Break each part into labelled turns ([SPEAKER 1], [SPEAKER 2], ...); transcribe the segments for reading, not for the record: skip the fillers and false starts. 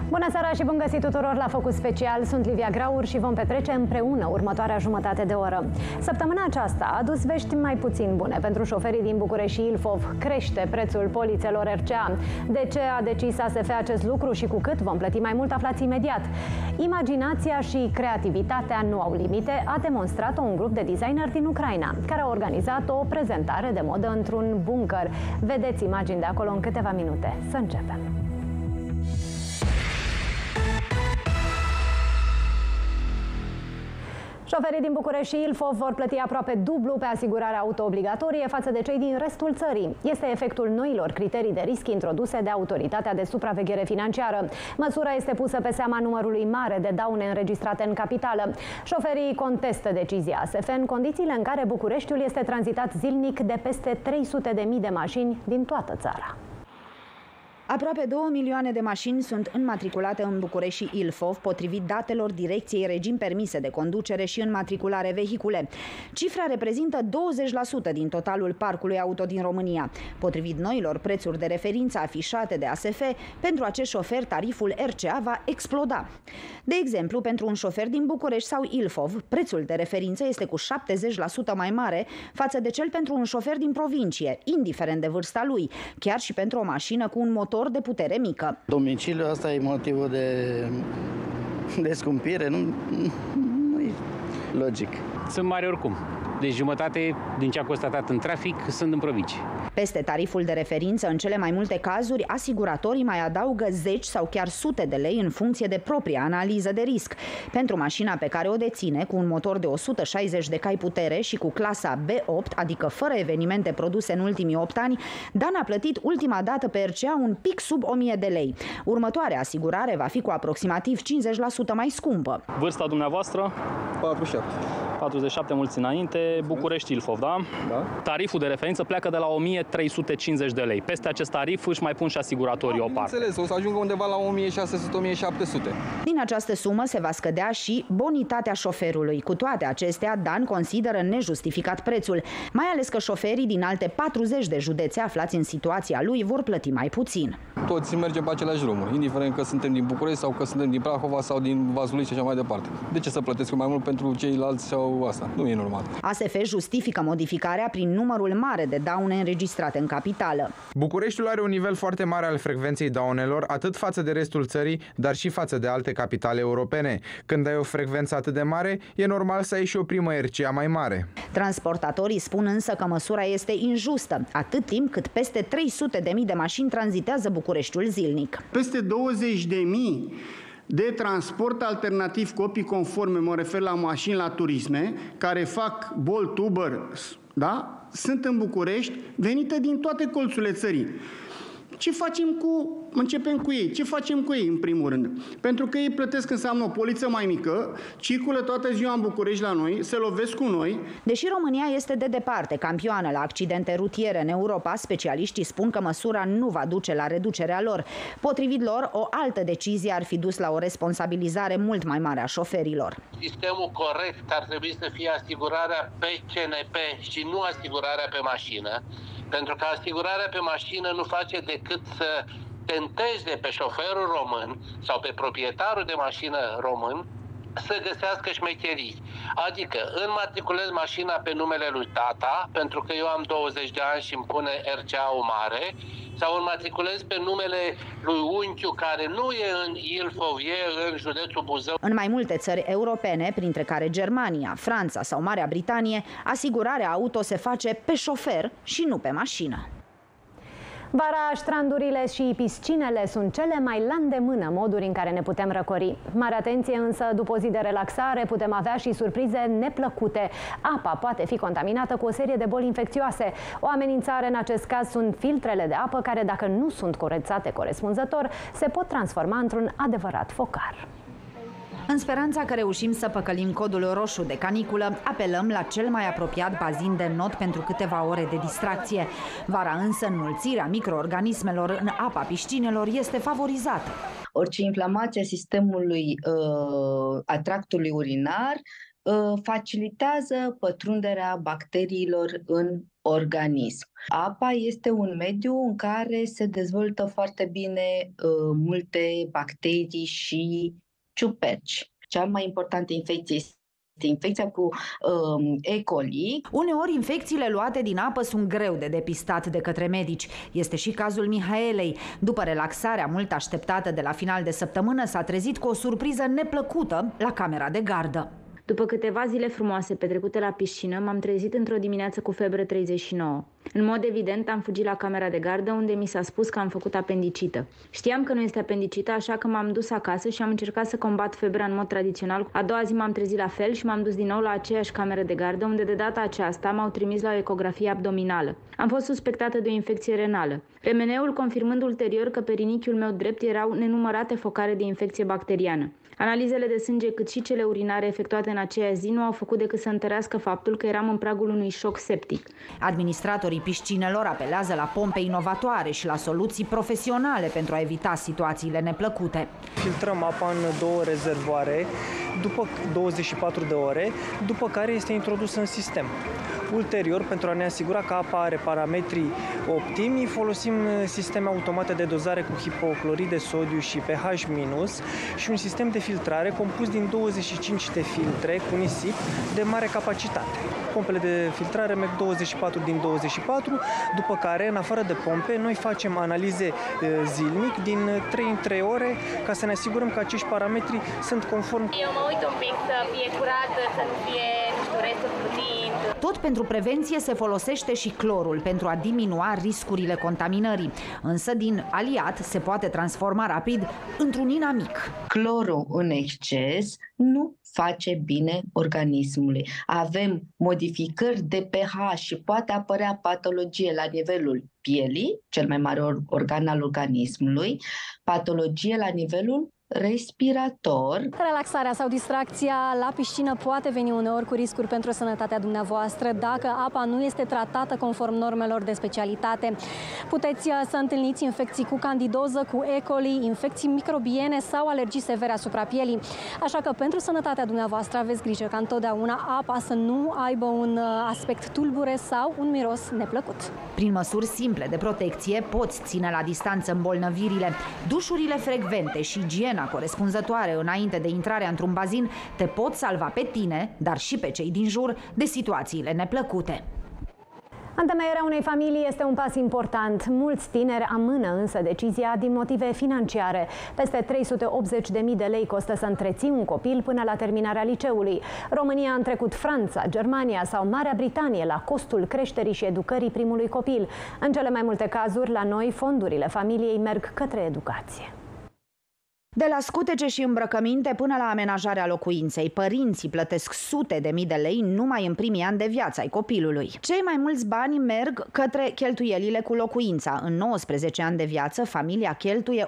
[SPEAKER 1] Bună seara și bun găsit tuturor la Focus Special. Sunt Livia Graur și vom petrece împreună următoarea jumătate de oră. Săptămâna aceasta a adus vești mai puțin bune pentru șoferii din București și Ilfov. Crește prețul polițelor RCA. De ce a decis ASF acest lucru și cu cât vom plăti mai mult, aflați imediat. Imaginația și creativitatea nu au limite, a demonstrat-o un grup de designeri din Ucraina, care a organizat o prezentare de modă într-un bunker. Vedeți imagini de acolo în câteva minute. Să începem. Șoferii din București și Ilfov vor plăti aproape dublu pe asigurarea auto obligatorie față de cei din restul țării. Este efectul noilor criterii de risc introduse de Autoritatea de Supraveghere Financiară. Măsura este pusă pe seama numărului mare de daune înregistrate în capitală. Șoferii contestă decizia ASF în condițiile în care Bucureștiul este tranzitat zilnic de peste 300.000 de mașini din toată țara.
[SPEAKER 2] Aproape 2 milioane de mașini sunt înmatriculate în București și Ilfov, potrivit datelor Direcției Regim Permise de Conducere și Înmatriculare Vehicule. Cifra reprezintă 20% din totalul parcului auto din România. Potrivit noilor prețuri de referință afișate de ASF, pentru acești șoferi tariful RCA va exploda. De exemplu, pentru un șofer din București sau Ilfov, prețul de referință este cu 70% mai mare față de cel pentru un șofer din provincie, indiferent de vârsta lui, chiar și pentru o mașină cu un motor de putere mică.
[SPEAKER 3] Domiciliul, asta e motivul de scumpire, nu e logic.
[SPEAKER 4] Sunt mari oricum. Deci jumătate din ce a constatat în trafic sunt în provincii.
[SPEAKER 2] Peste tariful de referință, în cele mai multe cazuri, asiguratorii mai adaugă zeci sau chiar sute de lei în funcție de propria analiză de risc. Pentru mașina pe care o deține, cu un motor de 160 de cai putere și cu clasa B8, adică fără evenimente produse în ultimii 8 ani, Dan a plătit ultima dată pe RCA un pic sub 1000 de lei. Următoarea asigurare va fi cu aproximativ 50% mai scumpă.
[SPEAKER 5] Vârsta dumneavoastră?
[SPEAKER 6] 47.
[SPEAKER 5] 47, mulți înainte, București Ilfov, da?
[SPEAKER 6] Da.
[SPEAKER 5] Tariful de referință pleacă de la 1350 de lei. Peste acest tarif își mai pun și asiguratorii o parte.
[SPEAKER 6] Bineînțeles, o să ajungă undeva la 1600-1700.
[SPEAKER 2] Din această sumă se va scădea și bonitatea șoferului. Cu toate acestea, Dan consideră nejustificat prețul, mai ales că șoferii din alte 40 de județe aflați în situația lui vor plăti mai puțin.
[SPEAKER 6] Toți mergem pe aceleași drumuri, indiferent că suntem din București sau că suntem din Prahova sau din Vaslui și așa mai departe. De ce să plătesc mai mult pentru ceilalți sau asta? Nu e normal.
[SPEAKER 2] ASF justifică modificarea prin numărul mare de daune înregistrate în capitală.
[SPEAKER 7] Bucureștiul are un nivel foarte mare al frecvenței daunelor, atât față de restul țării, dar și față de alte capitale europene. Când ai o frecvență atât de mare, e normal să ai și o primă RCA mai mare.
[SPEAKER 2] Transportatorii spun însă că măsura este injustă, atât timp cât peste 300.000 de mașini tranzitează Bucureștiul zilnic.
[SPEAKER 8] Peste 20.000 de transport alternativ copii conforme, mă refer la mașini, la turisme, care fac Bolt, Uber, da? Sunt în București, venite din toate colțurile țării. Ce facem începem cu ei. Ce facem cu ei, în primul rând? Pentru că ei plătesc, înseamnă o poliță mai mică, circulă toată ziua în București la noi, se lovesc cu noi.
[SPEAKER 2] Deși România este de departe campioană la accidente rutiere în Europa, specialiștii spun că măsura nu va duce la reducerea lor. Potrivit lor, o altă decizie ar fi dus la o responsabilizare mult mai mare a șoferilor.
[SPEAKER 9] Sistemul corect ar trebui să fie asigurarea pe CNP și nu asigurarea pe mașină. Pentru că asigurarea pe mașină nu face decât să tenteze pe șoferul român sau pe proprietarul de mașină român să găsească șmecherii. Adică înmatriculez mașina pe numele lui tata, pentru că eu am 20 de ani și îmi pune RCA-ul mare, sau înmatriculez pe numele lui unchiul care nu e în Ilfov, e în județul Buzău.
[SPEAKER 2] În mai multe țări europene, printre care Germania, Franța sau Marea Britanie, asigurarea auto se face pe șofer și nu pe mașină.
[SPEAKER 1] Vara, strandurile și piscinele sunt cele mai la îndemână moduri în care ne putem răcori. Mare atenție însă, după o zi de relaxare putem avea și surprize neplăcute. Apa poate fi contaminată cu o serie de boli infecțioase. O amenințare în acest caz sunt filtrele de apă care, dacă nu sunt curățate corespunzător, se pot transforma într-un adevărat focar.
[SPEAKER 2] În speranța că reușim să păcălim codul roșu de caniculă, apelăm la cel mai apropiat bazin de not pentru câteva ore de distracție. Vara însă, înmulțirea microorganismelor în apa piscinelor este favorizată.
[SPEAKER 10] Orice inflamație a sistemului a tractului urinar facilitează pătrunderea bacteriilor în organism. Apa este un mediu în care se dezvoltă foarte bine multe bacterii și ciuperci. Cea mai importantă infecție este infecția cu E. coli.
[SPEAKER 2] Uneori, infecțiile luate din apă sunt greu de depistat de către medici. Este și cazul Mihaelei. După relaxarea mult așteptată de la final de săptămână, s-a trezit cu o surpriză neplăcută la camera de gardă.
[SPEAKER 11] După câteva zile frumoase petrecute la piscină, m-am trezit într-o dimineață cu febră 39. În mod evident, am fugit la camera de gardă, unde mi s-a spus că am făcut apendicită. Știam că nu este apendicită, așa că m-am dus acasă și am încercat să combat febra în mod tradițional. A doua zi m-am trezit la fel și m-am dus din nou la aceeași cameră de gardă, unde de data aceasta m-au trimis la o ecografie abdominală. Am fost suspectată de o infecție renală. RMN-ul confirmând ulterior că pe rinichiul meu drept erau nenumărate focare de infecție bacteriană. Analizele de sânge, cât și cele urinare efectuate în aceea zi nu au făcut decât să întărească faptul că eram în pragul unui șoc septic.
[SPEAKER 2] Administratorii piscinelor apelează la pompe inovatoare și la soluții profesionale pentru a evita situațiile neplăcute.
[SPEAKER 12] Filtrăm apa în 2 rezervoare după 24 de ore, după care este introdusă în sistem. Ulterior, pentru a ne asigura că apa are parametrii optimi, folosim sisteme automate de dozare cu hipoclorid de sodiu și pH- și un sistem de filtrare compus din 25 de filtre cu nisip de mare capacitate. Pompele de filtrare merg 24 din 24, după care, în afară de pompe, noi facem analize zilnic din 3 în 3 ore ca să ne asigurăm că acești parametri sunt conform.
[SPEAKER 11] Eu mă uit un pic să fie curat, să nu fie, nu știu, restul plutind.
[SPEAKER 2] Tot pentru prevenție se folosește și clorul pentru a diminua riscurile contaminării. Însă din aliat se poate transforma rapid într-un inamic.
[SPEAKER 10] Clorul în exces nu face bine organismului. Avem modificări de pH și poate apărea patologie la nivelul pielii, cel mai mare organ al organismului, patologie la nivelul respirator.
[SPEAKER 13] Relaxarea sau distracția la piscină poate veni uneori cu riscuri pentru sănătatea dumneavoastră dacă apa nu este tratată conform normelor de specialitate. Puteți să întâlniți infecții cu candidoză, cu E. coli, infecții microbiene sau alergii severe asupra pielii. Așa că pentru sănătatea dumneavoastră aveți grijă ca întotdeauna apa să nu aibă un aspect tulbure sau un miros neplăcut.
[SPEAKER 2] Prin măsuri simple de protecție poți ține la distanță îmbolnăvirile. Dușurile frecvente și igiena corespunzătoare înainte de intrarea într-un bazin te pot salva pe tine, dar și pe cei din jur, de situațiile neplăcute.
[SPEAKER 1] Întemeierea unei familii este un pas important. Mulți tineri amână însă decizia din motive financiare. Peste 380.000 de lei costă să întreții un copil până la terminarea liceului. România a întrecut Franța, Germania sau Marea Britanie la costul creșterii și educării primului copil. În cele mai multe cazuri, la noi, fondurile familiei merg către educație.
[SPEAKER 2] De la scutece și îmbrăcăminte până la amenajarea locuinței, părinții plătesc sute de mii de lei numai în primii ani de viață ai copilului. Cei mai mulți bani merg către cheltuielile cu locuința. În 19 ani de viață, familia cheltuie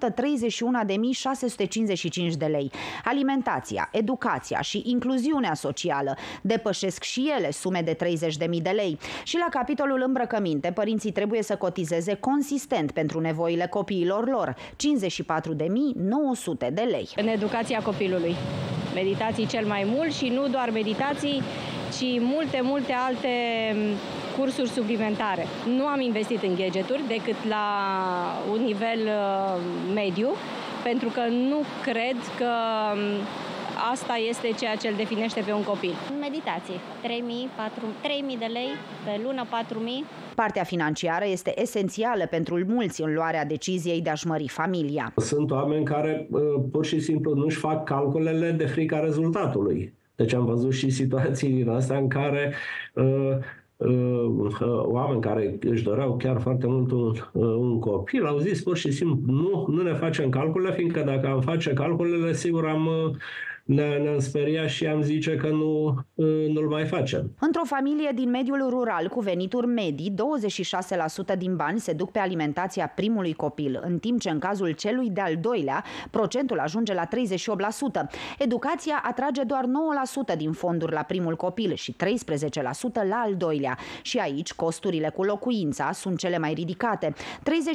[SPEAKER 2] 131.655 de lei. Alimentația, educația și incluziunea socială depășesc și ele sume de 30.000 de lei. Și la capitolul îmbrăcăminte, părinții trebuie să cotizeze consistent pentru nevoile copiilor lor, 54.900 de lei.
[SPEAKER 11] În educația copilului. Meditații cel mai mult și nu doar meditații, ci multe alte cursuri suplimentare. Nu am investit în gadgeturi decât la un nivel mediu, pentru că nu cred că asta este ceea ce îl definește pe un copil.
[SPEAKER 14] Meditații, 3.000 de lei pe lună, 4.000.
[SPEAKER 2] Partea financiară este esențială pentru mulți în luarea deciziei de a-și mări familia.
[SPEAKER 15] Sunt oameni care pur și simplu nu-și fac calculele de frica rezultatului. Deci am văzut și situații din astea în care oameni care își doreau chiar foarte mult un copil au zis pur și simplu nu ne facem calculele, fiindcă dacă am face calculele, sigur ne-am speriat și am zice că nu-l mai facem.
[SPEAKER 2] Într-o familie din mediul rural cu venituri medii, 26% din bani se duc pe alimentația primului copil, în timp ce în cazul celui de-al doilea, procentul ajunge la 38%. Educația atrage doar 9% din fonduri la primul copil și 13% la al doilea. Și aici costurile cu locuința sunt cele mai ridicate,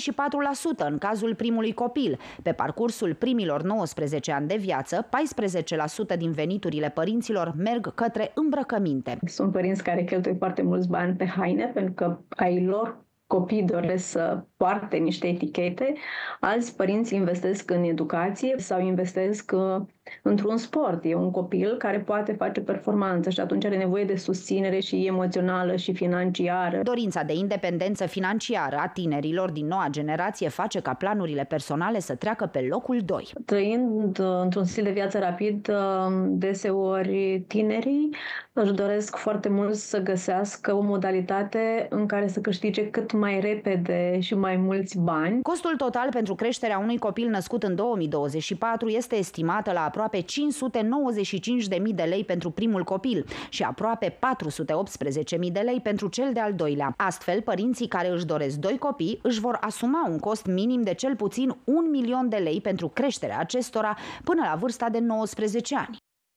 [SPEAKER 2] 34% în cazul primului copil. Pe parcursul primilor 19 ani de viață, 14% 10% din veniturile părinților merg către îmbrăcăminte.
[SPEAKER 16] Sunt părinți care cheltuie foarte mulți bani pe haine pentru că ai lor copii doresc să poarte niște etichete, alți părinți investesc în educație sau investesc într-un sport. E un copil care poate face performanță și atunci are nevoie de susținere și emoțională și financiară.
[SPEAKER 2] Dorința de independență financiară a tinerilor din noua generație face ca planurile personale să treacă pe locul 2.
[SPEAKER 16] Trăind într-un stil de viață rapid, deseori tinerii își doresc foarte mult să găsească o modalitate în care să câștige cât mai repede și mai mulți bani.
[SPEAKER 2] Costul total pentru creșterea unui copil născut în 2024 este estimată la aproape 595.000 de lei pentru primul copil și aproape 418.000 de lei pentru cel de-al doilea. Astfel, părinții care își doresc 2 copii își vor asuma un cost minim de cel puțin 1.000.000 de lei pentru creșterea acestora până la vârsta de 19 ani.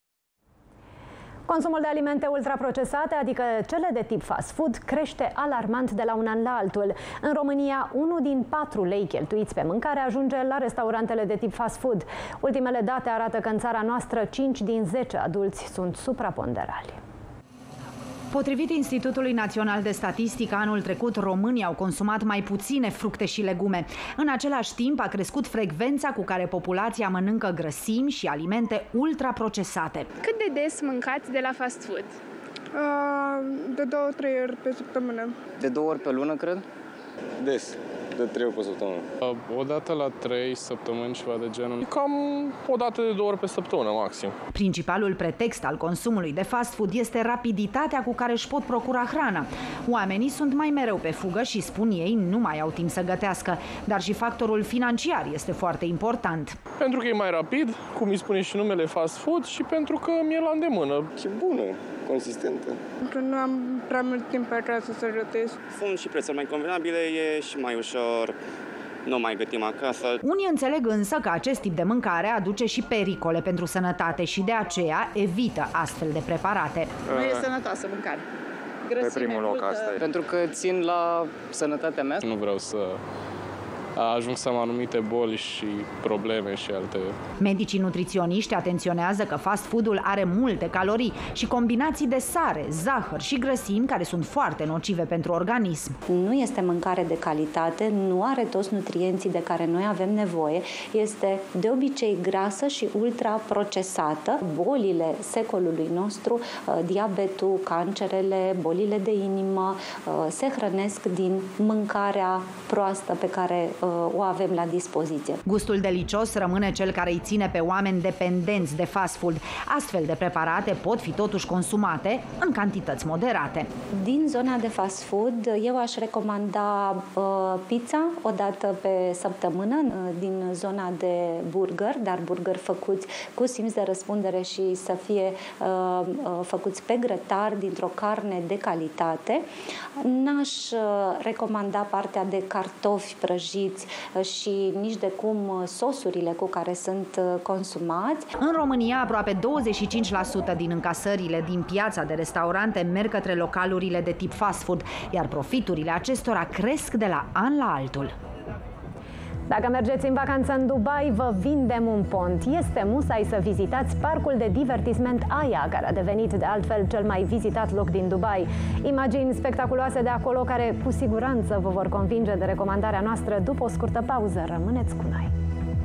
[SPEAKER 1] Consumul de alimente ultraprocesate, adică cele de tip fast food, crește alarmant de la un an la altul. În România, 1 din 4 lei cheltuiți pe mâncare ajunge la restaurantele de tip fast food. Ultimele date arată că în țara noastră 5 din 10 adulți sunt supraponderali.
[SPEAKER 2] Potrivit Institutului Național de Statistică, anul trecut românii au consumat mai puține fructe și legume. În același timp a crescut frecvența cu care populația mănâncă grăsimi și alimente ultraprocesate.
[SPEAKER 17] Cât de des mâncați de la fast food?
[SPEAKER 18] De 2-3 ori pe săptămână.
[SPEAKER 19] De 2 ori pe lună, cred?
[SPEAKER 20] Des. De 3 ori pe săptămână. O dată la 3 săptămâni, ceva de genul. Cam o dată de 2 ori pe săptămână, maxim.
[SPEAKER 2] Principalul pretext al consumului de fast food este rapiditatea cu care își pot procura hrana. Oamenii sunt mai mereu pe fugă și, spun ei, nu mai au timp să gătească. Dar și factorul financiar este foarte important.
[SPEAKER 20] Pentru că e mai rapid, cum îi spune și numele fast food, și pentru că mi-e la îndemână.
[SPEAKER 21] Și bună, consistentă.
[SPEAKER 18] Pentru că nu am prea mult timp acasă să gătesc.
[SPEAKER 21] Sunt și prețuri mai convenabile, e și mai ușor, nu mai gătim acasă.
[SPEAKER 2] Unii înțeleg însă că acest tip de mâncare aduce și pericole pentru sănătate și de aceea evită astfel de preparate.
[SPEAKER 22] Nu e sănătoasă mâncare.
[SPEAKER 21] Pe primul loc asta e.
[SPEAKER 19] Pentru că țin la sănătatea mea.
[SPEAKER 20] Nu vreau să ajung să am anumite boli și probleme și alte.
[SPEAKER 2] Medicii nutriționiști atenționează că fast food-ul are multe calorii și combinații de sare, zahăr și grăsimi care sunt foarte nocive pentru organism.
[SPEAKER 23] Nu este mâncare de calitate, nu are toți nutrienții de care noi avem nevoie, este de obicei grasă și ultraprocesată. Bolile secolului nostru, diabetul, cancerele, bolile de inimă, se hrănesc din mâncarea proastă pe care o avem la dispoziție.
[SPEAKER 2] Gustul delicios rămâne cel care îi ține pe oameni dependenți de fast food. Astfel de preparate pot fi totuși consumate în cantități moderate.
[SPEAKER 23] Din zona de fast food, eu aș recomanda pizza o dată pe săptămână, din zona de burger, dar burger făcuți cu simț de răspundere și să fie făcuți pe grătar, dintr-o carne de calitate. N-aș recomanda partea de cartofi prăjiți și nici de cum sosurile cu care sunt consumați.
[SPEAKER 2] În România, aproape 25% din încasările din piața de restaurante merg către localurile de tip fast food, iar profiturile acestora cresc de la an la altul.
[SPEAKER 1] Dacă mergeți în vacanță în Dubai, vă vindem un pont. Este musai să vizitați parcul de divertisment Aya, care a devenit de altfel cel mai vizitat loc din Dubai. Imagini spectaculoase de acolo care cu siguranță vă vor convinge de recomandarea noastră după o scurtă pauză. Rămâneți cu noi!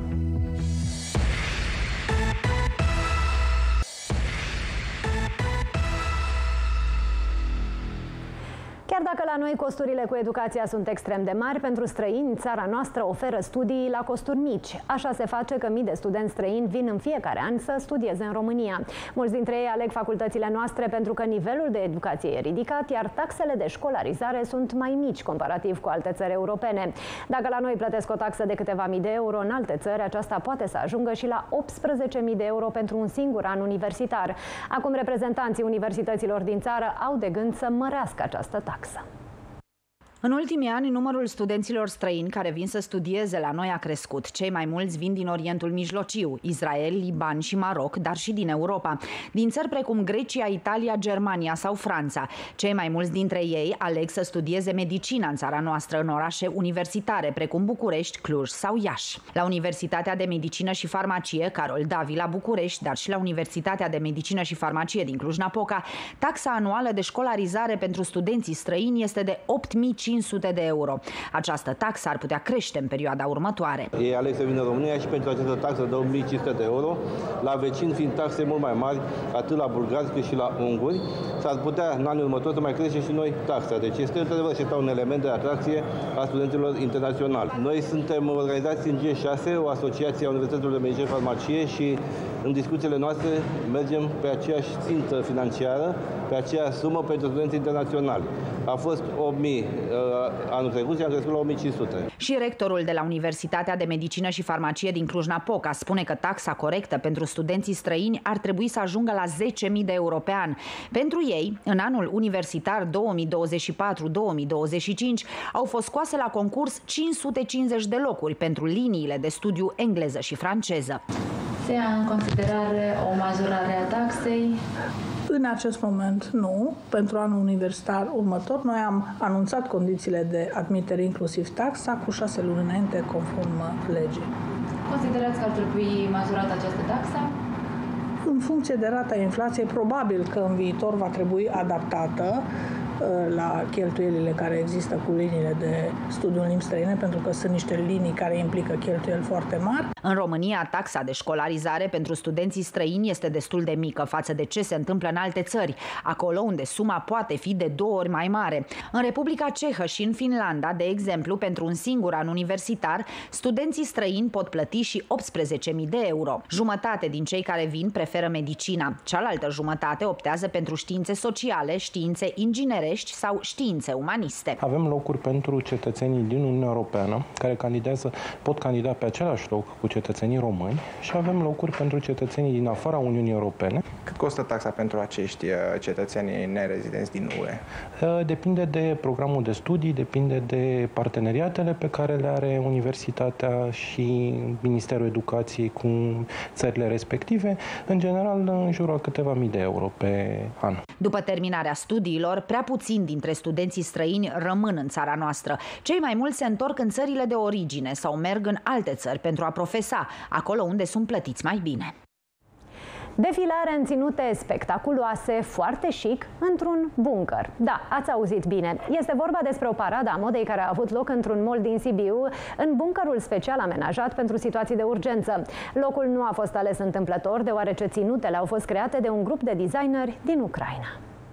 [SPEAKER 1] Chiar dacă la noi costurile cu educația sunt extrem de mari, pentru străini, țara noastră oferă studii la costuri mici. Așa se face că mii de studenți străini vin în fiecare an să studieze în România. Mulți dintre ei aleg facultățile noastre pentru că nivelul de educație e ridicat, iar taxele de școlarizare sunt mai mici comparativ cu alte țări europene. Dacă la noi plătesc o taxă de câteva mii de euro, în alte țări aceasta poate să ajungă și la 18.000 de euro pentru un singur an universitar. Acum reprezentanții universităților din țară au de gând să mărească această taxă.
[SPEAKER 2] În ultimii ani, numărul studenților străini care vin să studieze la noi a crescut. Cei mai mulți vin din Orientul Mijlociu, Israel, Liban și Maroc, dar și din Europa. Din țări precum Grecia, Italia, Germania sau Franța. Cei mai mulți dintre ei aleg să studieze medicină în țara noastră, în orașe universitare, precum București, Cluj sau Iași. La Universitatea de Medicină și Farmacie Carol Davi la București, dar și la Universitatea de Medicină și Farmacie din Cluj-Napoca, taxa anuală de școlarizare pentru studenții străini este de 8.500 de euro. Această taxă ar putea crește în perioada următoare.
[SPEAKER 3] Ei aleg să vină în România și pentru această taxă de 8.500 de euro, la vecini fiind taxe mult mai mari, atât la bulgari cât și la unguri, s-ar putea în anul următor să mai crește și noi taxa. Deci este într-adevăr și un element de atracție a studenților internaționali. Noi suntem organizați în G6, o asociație a Universităților de Medicină și Farmacie, și în discuțiile noastre mergem pe aceeași țintă financiară, pe aceeași sumă pentru studenții internaționali. A fost 8.000 anul trecut și am crescut la 1.500.
[SPEAKER 2] Și rectorul de la Universitatea de Medicină și Farmacie din Cluj-Napoca spune că taxa corectă pentru studenții străini ar trebui să ajungă la 10.000 de euro pe an. Pentru ei, în anul universitar 2024-2025, au fost scoase la concurs 550 de locuri pentru liniile de studiu engleză și franceză.
[SPEAKER 11] Se ia în considerare o majorare a taxei?
[SPEAKER 4] În acest moment nu. Pentru anul universitar următor noi am anunțat condițiile de admitere, inclusiv taxa, cu 6 luni înainte, conform legii.
[SPEAKER 11] Considerați că ar trebui majorată această taxă?
[SPEAKER 4] În funcție de rata inflației, probabil că în viitor va trebui adaptată la cheltuielile care există cu liniile de studiu în limbi străine, pentru că sunt niște linii care implică cheltuieli foarte mari.
[SPEAKER 2] În România, taxa de școlarizare pentru studenții străini este destul de mică față de ce se întâmplă în alte țări, acolo unde suma poate fi de 2 ori mai mare. În Republica Cehă și în Finlanda, de exemplu, pentru un singur an universitar, studenții străini pot plăti și 18.000 de euro. Jumătate din cei care vin preferă medicina, cealaltă jumătate optează pentru științe sociale, științe inginerești sau științe umaniste.
[SPEAKER 22] Avem locuri pentru cetățenii din Uniunea Europeană care pot candida pe același loc cu cetățenii români și avem locuri pentru cetățenii din afara Uniunii Europene.
[SPEAKER 7] Cât costă taxa pentru acești cetățeni nerezidenți din UE?
[SPEAKER 22] Depinde de programul de studii, depinde de parteneriatele pe care le are universitatea și Ministerul Educației cu țările respective, în general în jurul a câteva mii de euro pe an.
[SPEAKER 2] După terminarea studiilor, prea puțini dintre studenții străini rămân în țara noastră. Cei mai mulți se întorc în țările de origine sau merg în alte țări pentru a profesa, acolo unde sunt plătiți mai bine.
[SPEAKER 1] Defilare în ținute spectaculoase, foarte chic, într-un bunker. Da, ați auzit bine. Este vorba despre o paradă a modei care a avut loc într-un mall din Sibiu, în bunkerul special amenajat pentru situații de urgență. Locul nu a fost ales întâmplător, deoarece ținutele au fost create de un grup de designeri din Ucraina.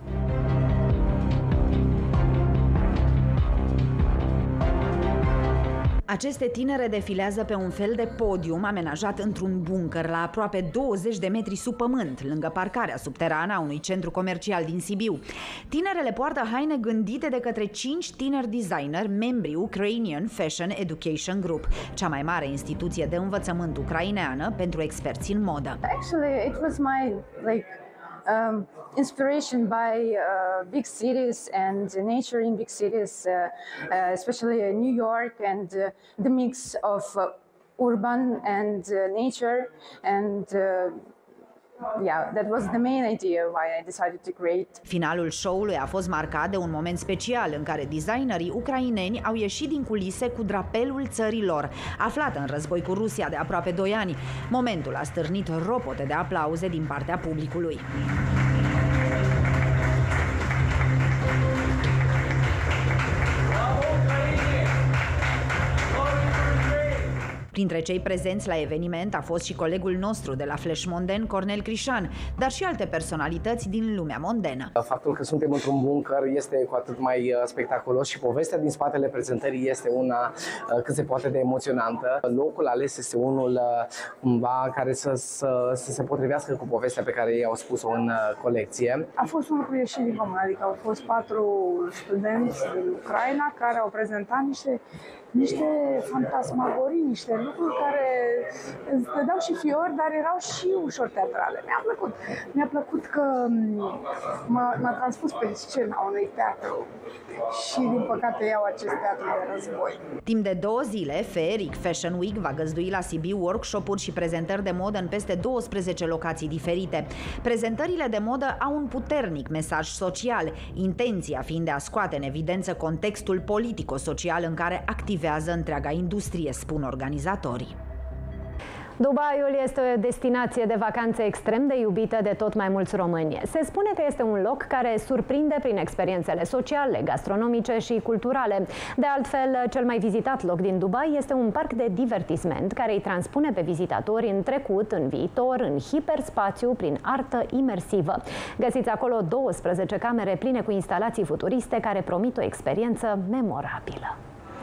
[SPEAKER 2] Aceste tinere defilează pe un fel de podium amenajat într-un bunker la aproape 20 de metri sub pământ, lângă parcarea subterană a unui centru comercial din Sibiu. Tinerele poartă haine gândite de către 5 tineri designeri, membri Ukrainian Fashion Education Group, cea mai mare instituție de învățământ ucraineană pentru experți în modă.
[SPEAKER 24] Actually, it was my inspiration by big cities and nature in big cities, especially New York, and the mix of urban and nature, and yeah, that was the main idea why I decided to create.
[SPEAKER 2] Finalul show-ului a fost marcat de un moment special în care designerii ucraineni au ieșit din culise cu drapelul țării lor, aflată în război cu Rusia de aproape 2 ani. Momentul a stârnit ropote de aplauze din partea publicului. Printre cei prezenți la eveniment a fost și colegul nostru de la Flash Monden, Cornel Crișan, dar și alte personalități din lumea mondenă.
[SPEAKER 25] Faptul că suntem într-un bunker este cu atât mai spectaculos și povestea din spatele prezentării este una cât se poate de emoționantă. Locul ales este unul cumva care să se potrivească cu povestea pe care ei au spus-o în colecție.
[SPEAKER 18] A fost un lucru ieșit din comun, adică au fost 4 studenți din Ucraina care au prezentat niște
[SPEAKER 4] niște fantasmagorii, niște lucruri care îți dădeau și fiori, dar erau și ușor teatrale. Mi-a plăcut că m-a transpus pe scena unui teatru și, din păcate, iau acest teatru de război.
[SPEAKER 2] Timp de 2 zile, Feeric Fashion Week va găzdui la Sibiu workshop-uri și prezentări de modă în peste 12 locații diferite. Prezentările de modă au un puternic mesaj social, intenția fiind de a scoate în evidență contextul politico-social în care activează întreaga industrie, spun organizatorii.
[SPEAKER 1] Dubaiul este o destinație de vacanțe extrem de iubită de tot mai mulți români. Se spune că este un loc care surprinde prin experiențele sociale, gastronomice și culturale. De altfel, cel mai vizitat loc din Dubai este un parc de divertisment care îi transpune pe vizitatori în trecut, în viitor, în hiperspațiu, prin artă imersivă. Găsiți acolo 12 camere pline cu instalații futuriste care promit o experiență memorabilă.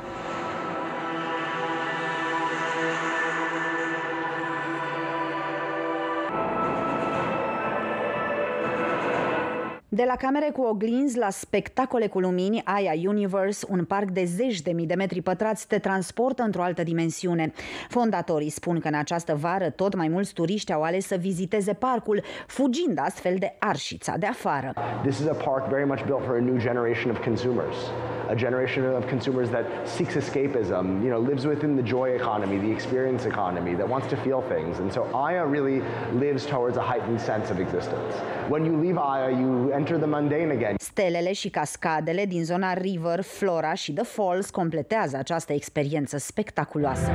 [SPEAKER 2] De la camere cu oglinzi la spectacole cu lumini, Aya Universe, un parc de 10.000 de metri pătrați, te transportă într-o altă dimensiune. Fondatorii spun că în această vară tot mai mulți turiști au ales să viziteze parcul, fugind astfel de arșița de afară.
[SPEAKER 5] This is a park very much built for a new generation of consumers. A generation of consumers that seeks escapism, lives within the joy economy, the experience economy, that wants to feel things. And so Aya really lives towards a heightened sense of existence. When you leave Aya, you enter the mundane again.
[SPEAKER 2] Stelele și cascadele din zona River, Flora și The Falls completează această experiență spectaculoasă.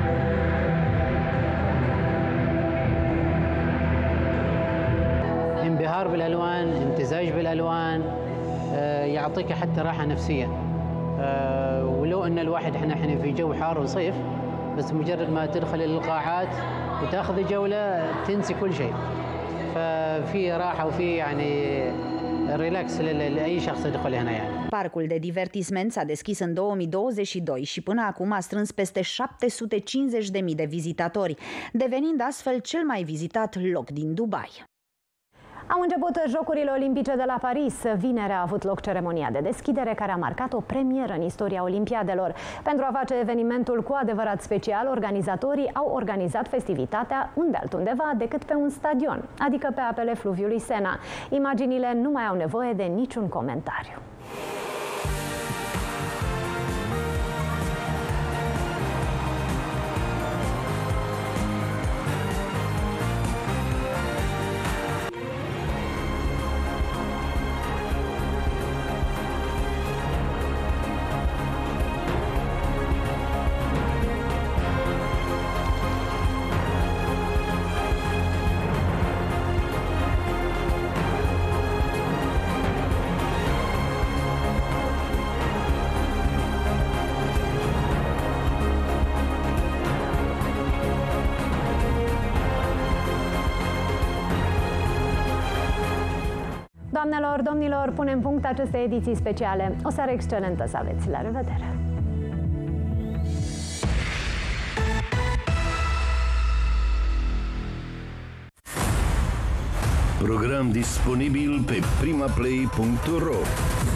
[SPEAKER 6] انبهار بالالوان، امتزاج بالالوان، يعطيك حتى راحه نفسيه. ولو ان الواحد احنا في جو حار وصيف، بس مجرد ما تدخل القاعات وتاخذ جوله تنسي كل شيء. ففي راحه وفي يعني relax لاي شخص يدخل هنا يعني.
[SPEAKER 2] Parcul de divertisment s-a deschis în 2022 și până acum a strâns peste 750.000 de vizitatori, devenind astfel cel mai vizitat loc din Dubai.
[SPEAKER 1] Au început Jocurile Olimpice de la Paris. Vineri a avut loc ceremonia de deschidere care a marcat o premieră în istoria Olimpiadelor. Pentru a face evenimentul cu adevărat special, organizatorii au organizat festivitatea unde altundeva decât pe un stadion, adică pe apele fluviului Sena. Imaginile nu mai au nevoie de niciun comentariu. Doamnelor, domnilor, punem punct acestei ediții speciale. O seară excelentă să aveți! La revedere!
[SPEAKER 8] Program disponibil pe primaplay.ro.